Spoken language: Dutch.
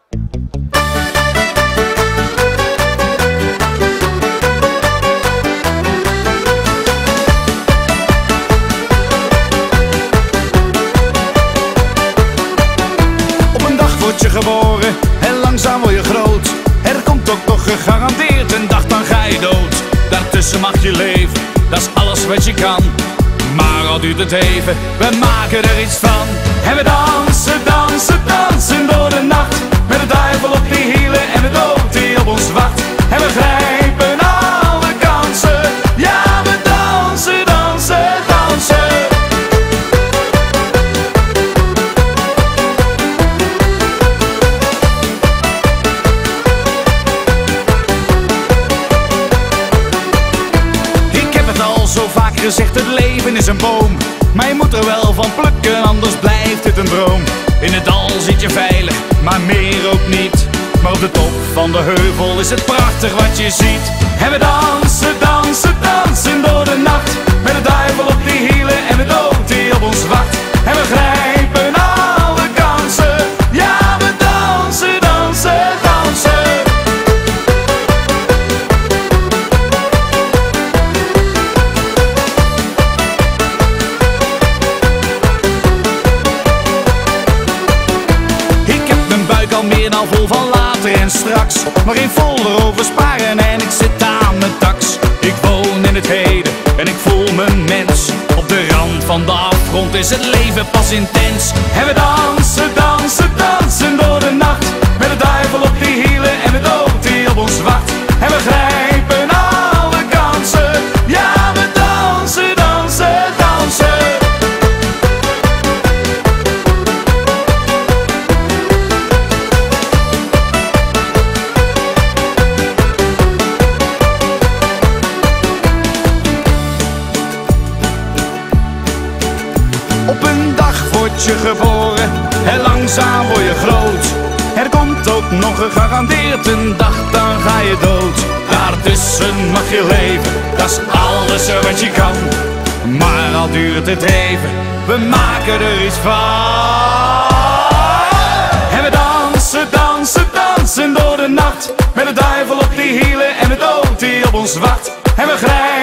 Word je geboren en langzaam word je groot. Er komt ook nog gegarandeerd een dag, dan ga je dood. Daartussen mag je leven, dat is alles wat je kan. Maar al duurt het even, we maken er iets van. En we dansen, dansen, dansen door de nacht. Met de duivel op die hielen en de dood die op ons wacht. En we grijpen alle kansen, ja we dansen, dansen, dansen. Zo vaak gezegd, het leven is een boom. Maar je moet er wel van plukken, anders blijft het een droom. In het dal zit je veilig, maar meer ook niet. Maar op de top van de heuvel is het prachtig wat je ziet. En we dansen, dansen, dansen door de nacht. Met de duivel op die hielen en de dood die op ons wacht. En we grijpen alle kansen, ja we dansen, dansen, dansen. Al meer dan vol van later en straks. Maar geen folder over sparen en ik zit aan mijn tax. Ik woon in het heden en ik voel me mens. Op de rand van de afgrond is het leven pas intens. En we dansen, dansen, dansen door de nacht. Met de duivel op die hielen en de dood die op ons wacht. En we grijpen alle kansen, ja we dansen, dansen, dansen. Op een dag word je geboren en langzaam word je groot. Er komt ook nog gegarandeerd een dag, dan ga je dood. Daartussen mag je leven, dat is alles wat je kan. Maar al duurt het even, we maken er iets van. En we dansen, dansen, dansen door de nacht. Met de duivel op die hielen en de dood die op ons wacht. En we grijpen